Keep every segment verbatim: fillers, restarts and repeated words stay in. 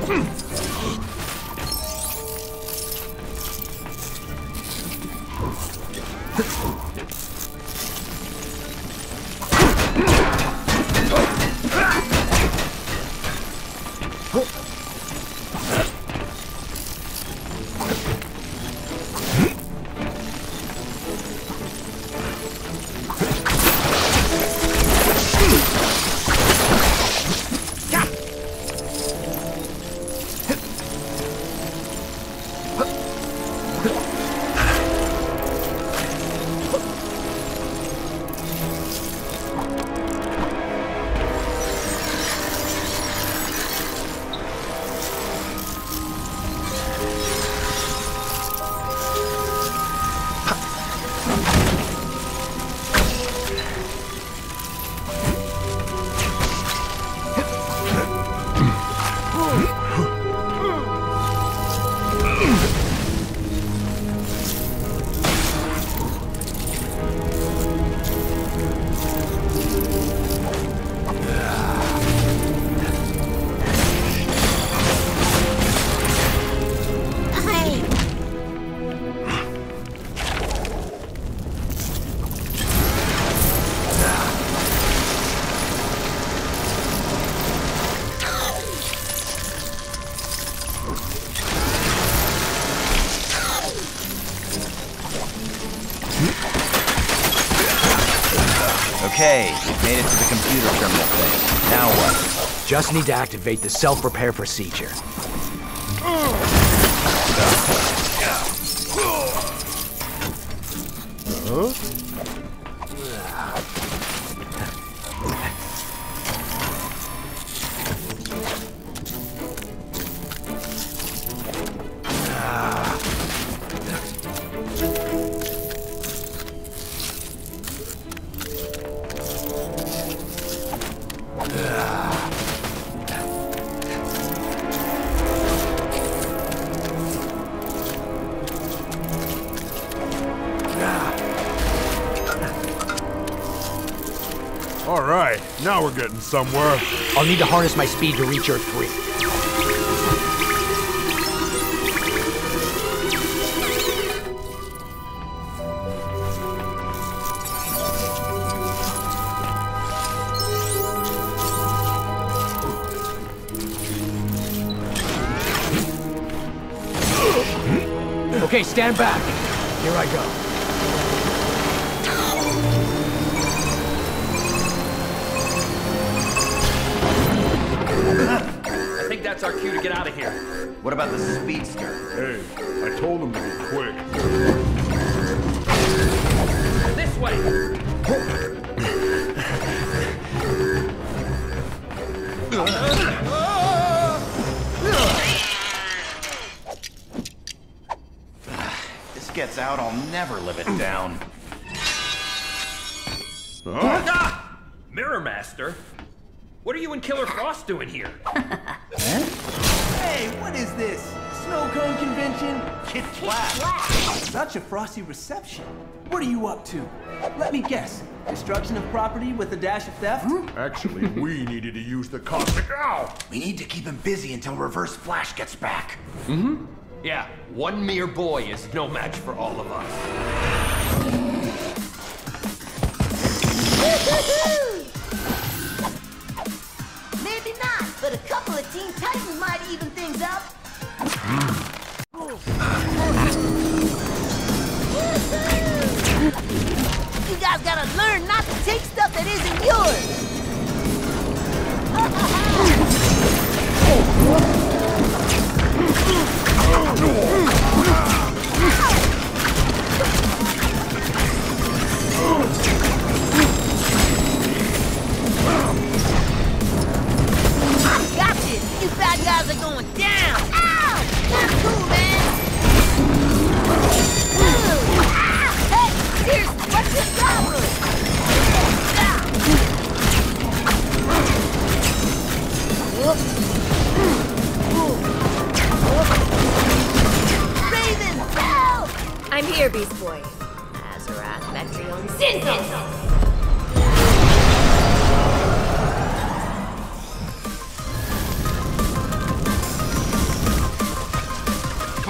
Okay, we've made it to the computer terminal thing. Now what? Just need to activate the self-repair procedure. Huh? All right, now we're getting somewhere. I'll need to harness my speed to reach Earth three. Okay, stand back. Here I go. I think that's our cue to get out of here. What about the speedster? Hey, I told him to be quick. This way! This gets out, I'll never live it down. Huh? Ah! Mirror Master? What are you and Killer Frost doing here? Hey, what is this? Snow cone convention? Kid Flash! Such a frosty reception. What are you up to? Let me guess. Destruction of property with a dash of theft? Actually, we needed to use the cosmic owl. We need to keep him busy until Reverse Flash gets back. Mm-hmm. Yeah, one mere boy is no match for all of us. Maybe not, but a couple of Teen Titans might even things up. You guys gotta learn not to take stuff that isn't yours. Gotcha! You bad guys are going down! Ow! Not cool, man! Ooh. Ah! Hey! Seriously, what's your problem? Ah. Raven! Help! I'm here, Beast Boy. Azarath, Metrion, Synthos!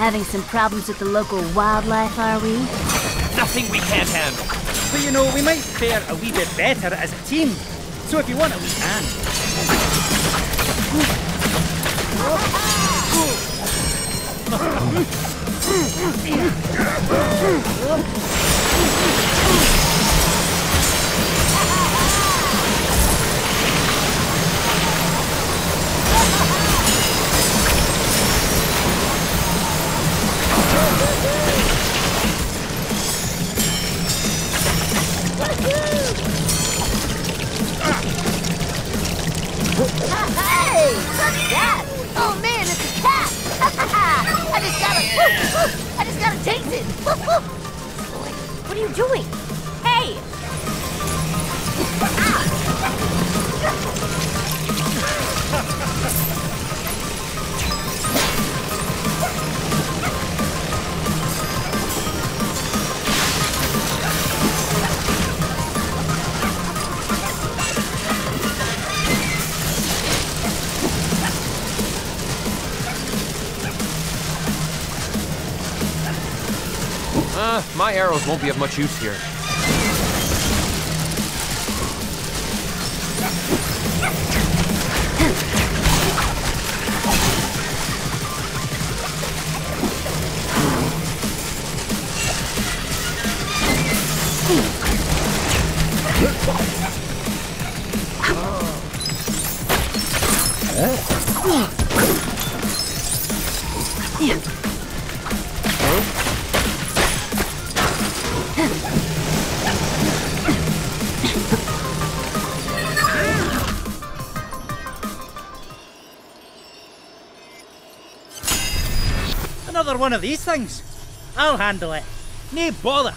Having some problems with the local wildlife, are we? Nothing we can't handle. But you know, we might fare a wee bit better as a team. So if you want a wee hand. Hey! What's that? Oh man, it's a cat! I just gotta... woof, woof, I just gotta taste it! Woof, woof. Boy, what are you doing? Hey! Uh, my arrows won't be of much use here. Another one of these things. I'll handle it. No bother.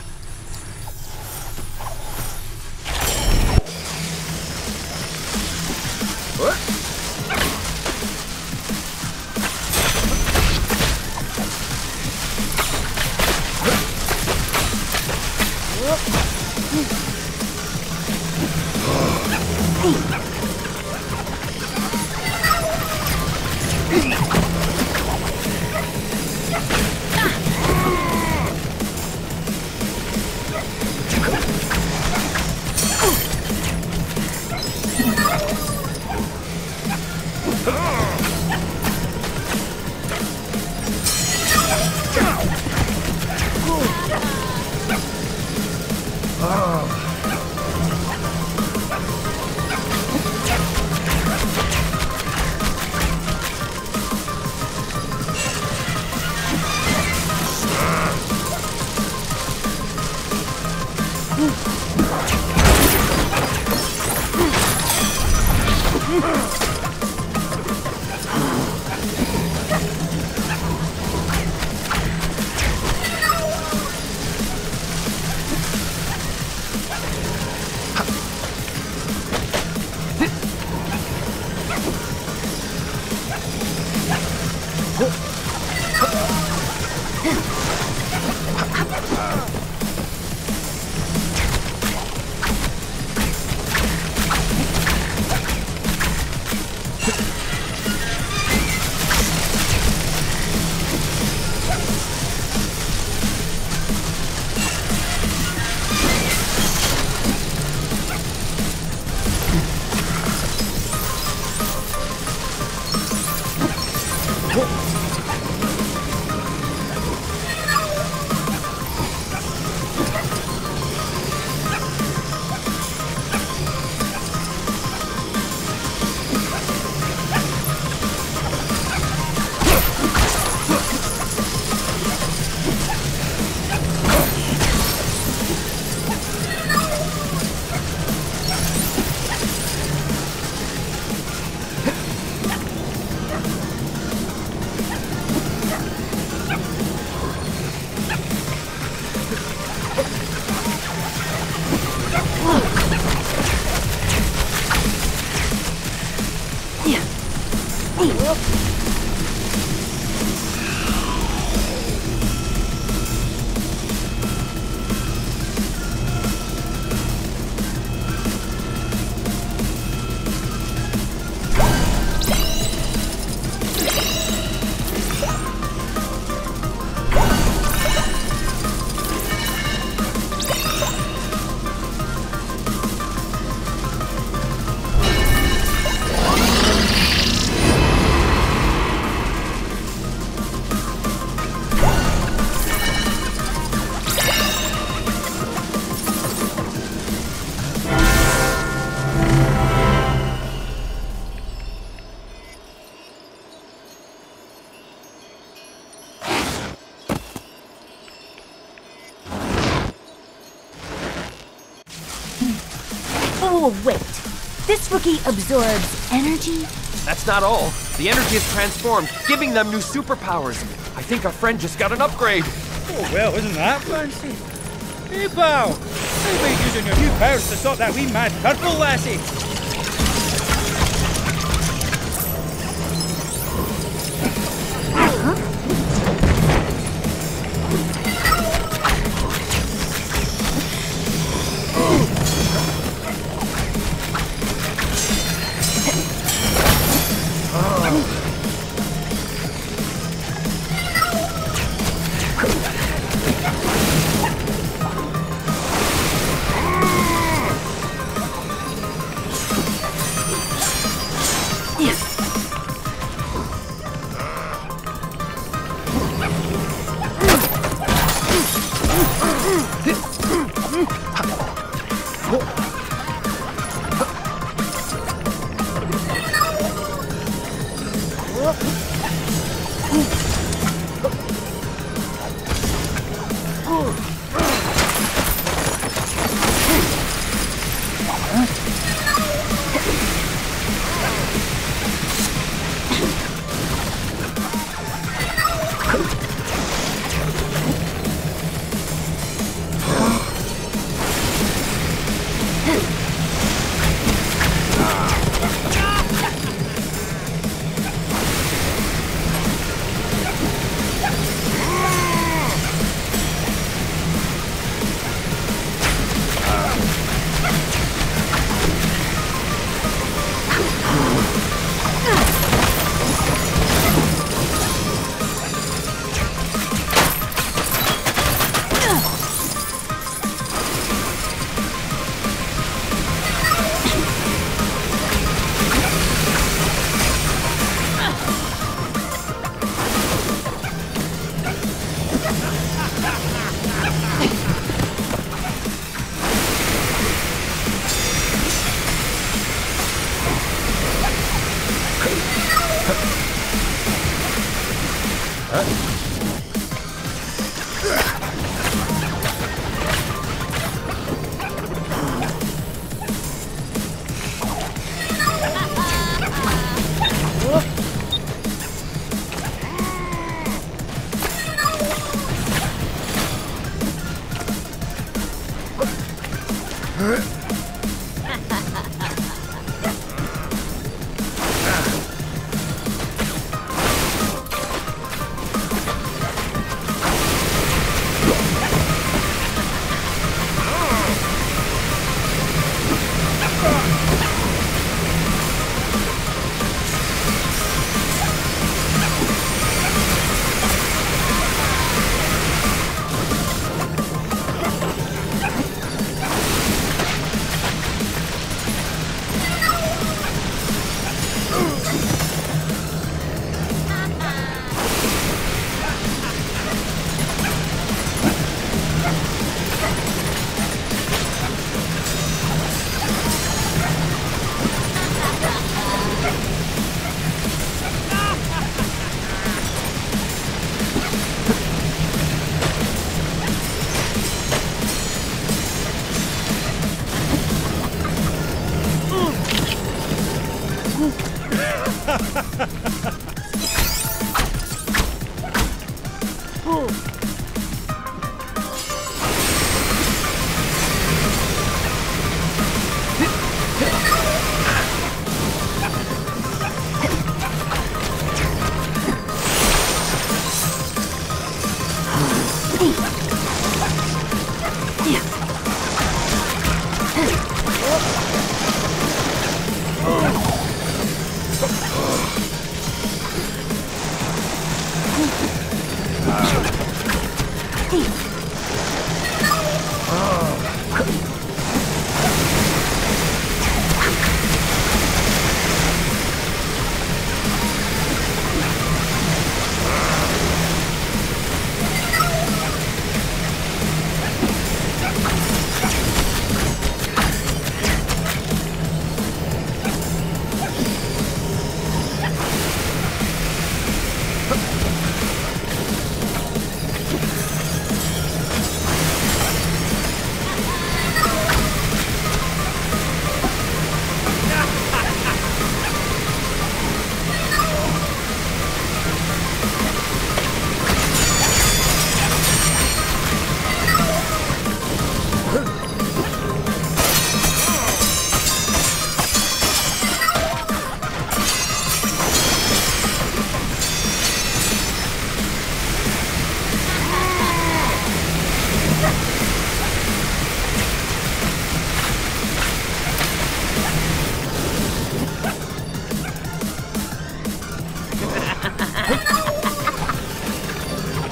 Whoa, wait. This rookie absorbs energy? That's not all. The energy is transformed, giving them new superpowers. I think our friend just got an upgrade. Oh, well, isn't that fancy? Hey, pal. How about using your new powers to stop that wee mad purple lassie?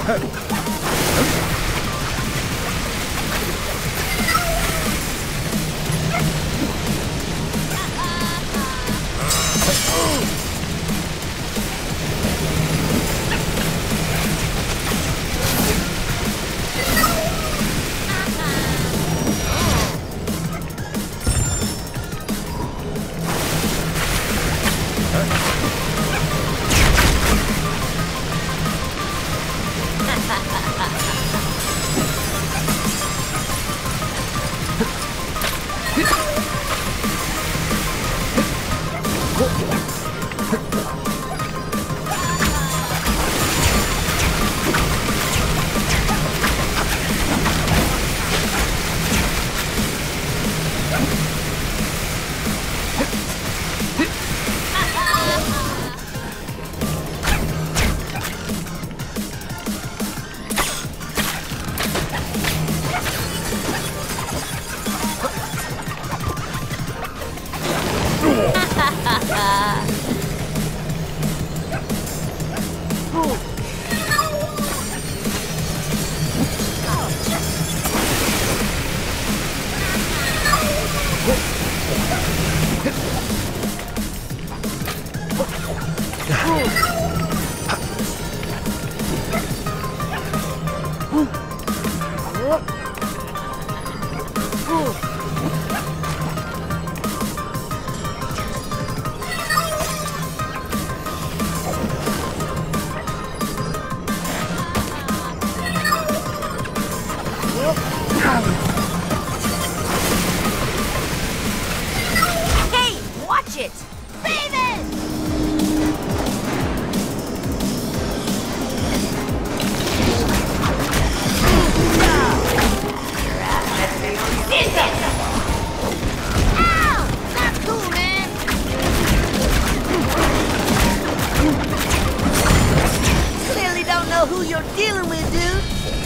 Hey, watch it! Famous! Ow! Not cool, man! Clearly don't know who you're dealing with, dude.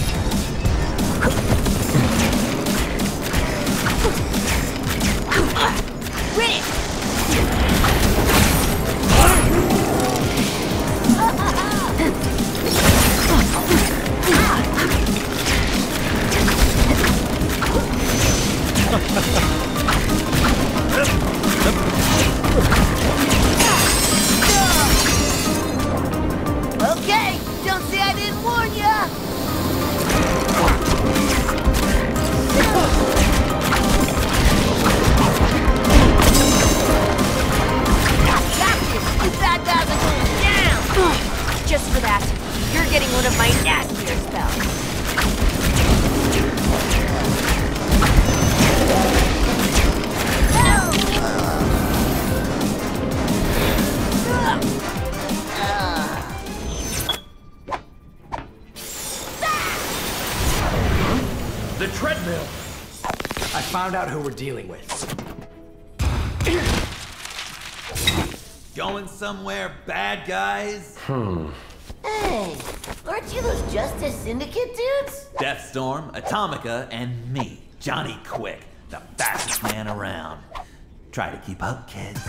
Ready! Okay, don't say I didn't warn ya! Got this! You bad guys are going down! Just for that, you're getting one of my nastier spells. The treadmill! I found out who we're dealing with. Going somewhere, bad guys? Hey, aren't you those Justice Syndicate dudes? Deathstorm, Atomica, and me, Johnny Quick, the fastest man around. Try to keep up, kids.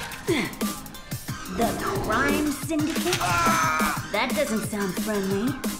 The Crime Syndicate? That doesn't sound friendly.